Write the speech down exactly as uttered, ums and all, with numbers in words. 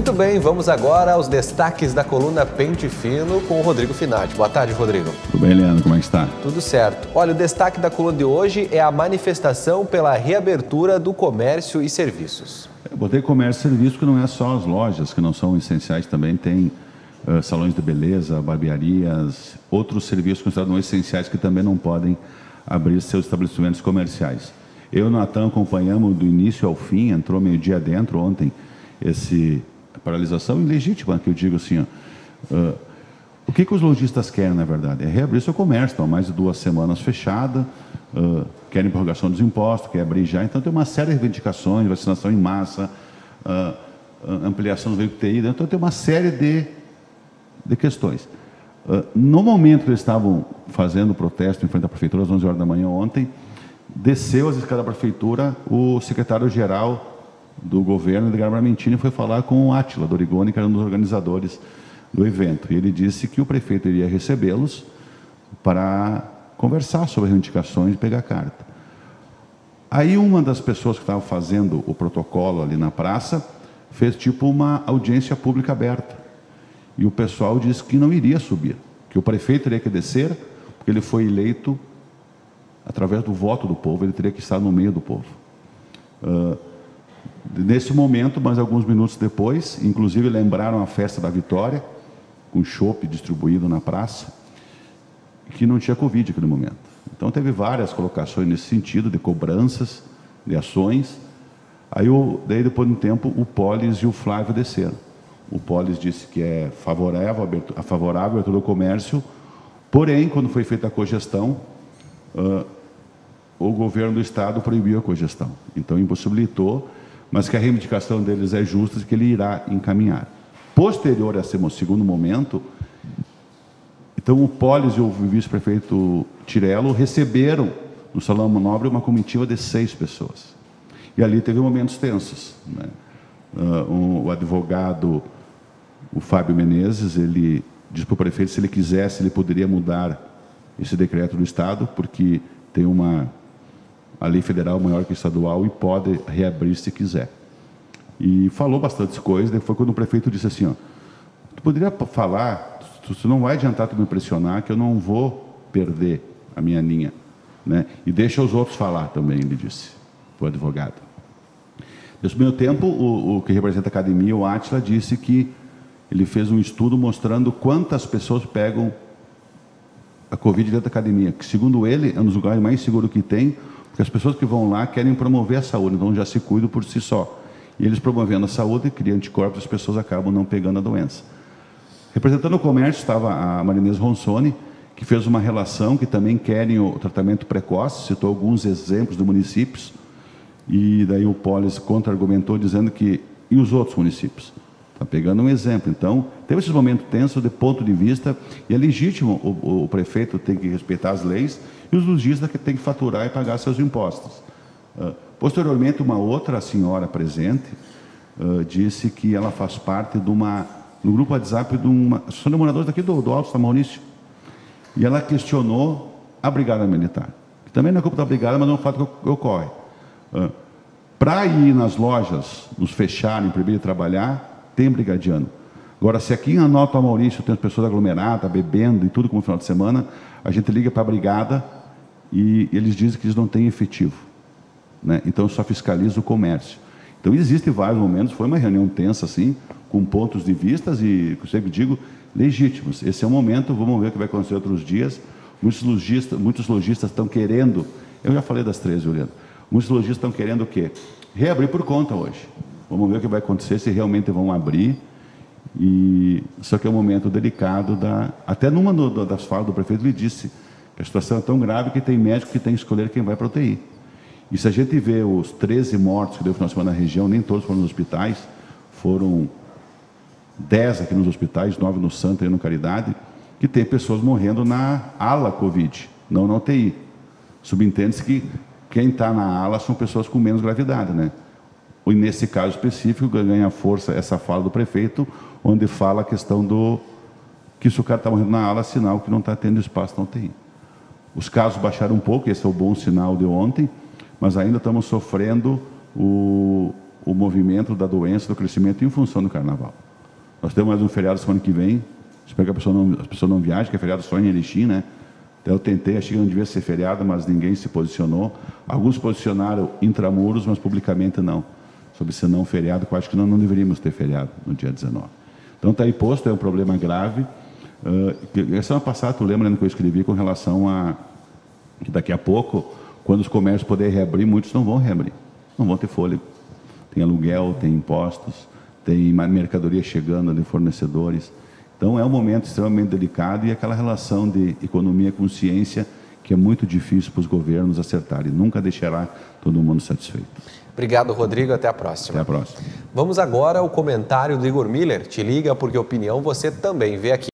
Muito bem, vamos agora aos destaques da coluna Pente Fino com o Rodrigo Finati. Boa tarde, Rodrigo. Tudo bem, Leandro? Como é que está? Tudo certo. Olha, o destaque da coluna de hoje é a manifestação pela reabertura do comércio e serviços. Eu botei comércio e serviço porque não é só as lojas que não são essenciais, também tem uh, salões de beleza, barbearias, outros serviços considerados não essenciais que também não podem abrir seus estabelecimentos comerciais. Eu e o Natan acompanhamos do início ao fim, entrou meio-dia dentro ontem, esse paralisação ilegítima, que eu digo assim, ó, uh, o que, que os lojistas querem, na verdade? É reabrir seu comércio, estão há mais de duas semanas fechada, uh, querem prorrogação dos impostos, querem abrir já, então tem uma série de reivindicações, vacinação em massa, uh, uh, ampliação do veículo T I, então tem uma série de, de questões. Uh, no momento que eles estavam fazendo o protesto em frente à prefeitura, às onze horas da manhã ontem, desceu as escadas da prefeitura o secretário-geral do governo, Edgar Bramantini, foi falar com o Átila Dorigoni, que era um dos organizadores do evento. E ele disse que o prefeito iria recebê-los para conversar sobre as reivindicações e pegar carta. Aí uma das pessoas que estava fazendo o protocolo ali na praça fez tipo uma audiência pública aberta. E o pessoal disse que não iria subir, que o prefeito teria que descer, porque ele foi eleito através do voto do povo, ele teria que estar no meio do povo. Uh, nesse momento, mas alguns minutos depois, inclusive lembraram a festa da Vitória, com chopp distribuído na praça, que não tinha Covid naquele momento. Então teve várias colocações nesse sentido, de cobranças, de ações. Aí, o, daí depois de um tempo, o Polis e o Flávio desceram. O Polis disse que é favorável a favorável a abertura do comércio, porém, quando foi feita a cogestão, uh, o governo do estado proibiu a cogestão. Então impossibilitou, mas que a reivindicação deles é justa e que ele irá encaminhar. Posterior a esse segundo momento, então o Polis e o vice-prefeito Tirello receberam no Salão Nobre uma comitiva de seis pessoas. E ali teve momentos tensos, né? Uh, um, o advogado, o Fábio Menezes, ele disse para o prefeito se ele quisesse, ele poderia mudar esse decreto do Estado, porque tem uma a lei federal maior que a estadual e pode reabrir se quiser. E falou bastante coisas, daí foi quando o prefeito disse assim, ó, tu poderia falar, tu, tu não vai adiantar tu me pressionar, que eu não vou perder a minha linha, né? E deixa os outros falar também, ele disse, o advogado. Nesse meio tempo, o, o que representa a academia, o Átila, disse que ele fez um estudo mostrando quantas pessoas pegam a Covid dentro da academia, que segundo ele é um dos lugares mais seguros que tem, porque as pessoas que vão lá querem promover a saúde, então já se cuidam por si só. E eles promovendo a saúde, criam anticorpos, as pessoas acabam não pegando a doença. Representando o comércio estava a Marinês Ronsoni, que fez uma relação que também querem o tratamento precoce, citou alguns exemplos de municípios, e daí o Polis contra-argumentou dizendo que, e os outros municípios? Está pegando um exemplo. Então, teve esse momento tenso de ponto de vista, e é legítimo, o, o prefeito tem que respeitar as leis, e os lojistas que tem que faturar e pagar seus impostos. Uh, posteriormente, uma outra senhora presente uh, disse que ela faz parte de uma, no grupo WhatsApp de uma, são de moradores daqui do, do Alto São Maurício, e ela questionou a Brigada Militar, que também não é culpa da Brigada, mas é um fato que ocorre. Uh, Para ir nas lojas, nos fecharem, proibir de trabalhar, tem brigadiano. Agora, se aqui em Alto São Maurício tem as pessoas aglomeradas, bebendo e tudo como no final de semana, a gente liga para a Brigada e eles dizem que eles não têm efetivo, né? Então só fiscaliza o comércio. Então existem vários momentos, foi uma reunião tensa assim, com pontos de vistas e, eu sempre digo, legítimos. Esse é o momento, vamos ver o que vai acontecer outros dias. Muitos lojistas, muitos lojistas estão querendo, eu já falei das três, Juliano, muitos lojistas estão querendo o quê? Reabrir por conta hoje. Vamos ver o que vai acontecer, se realmente vão abrir. E só que é um momento delicado, da, até numa do, das falas do prefeito ele disse que a situação é tão grave que tem médico que tem que escolher quem vai para a U T I. E se a gente vê os treze mortos que deu no final de semana na região, nem todos foram nos hospitais, foram dez aqui nos hospitais, nove no Santa e no Caridade, que tem pessoas morrendo na ala Covid, não na U T I. Subentende-se que quem está na ala são pessoas com menos gravidade, né? E nesse caso específico ganha força essa fala do prefeito, onde fala a questão do que se o cara está morrendo na ala, sinal que não está tendo espaço na U T I. Os casos baixaram um pouco, esse é o bom sinal de ontem, mas ainda estamos sofrendo o, o movimento da doença, do crescimento em função do carnaval. Nós temos mais um feriado semana que vem, espero que a pessoa não, a pessoa não viaje, que é feriado só em Erechim, né? Então, eu tentei, achei que não devia ser feriado, mas ninguém se posicionou. Alguns posicionaram intramuros, mas publicamente não. Sobre ser não feriado, que eu acho que não, não deveríamos ter feriado no dia dezenove. Então, está aí posto, é um problema grave. Uh, a semana passada, tu lembra, né, que eu escrevi com relação a que daqui a pouco, quando os comércios puderem reabrir, muitos não vão reabrir, não vão ter fôlego. Tem aluguel, tem impostos, tem mercadoria chegando de fornecedores. Então, é um momento extremamente delicado e aquela relação de economia com ciência que é muito difícil para os governos acertarem. Nunca deixará todo mundo satisfeito. Obrigado, Rodrigo. Até a próxima. Até a próxima. Vamos agora ao comentário do Igor Miller. Te liga porque opinião você também vê aqui.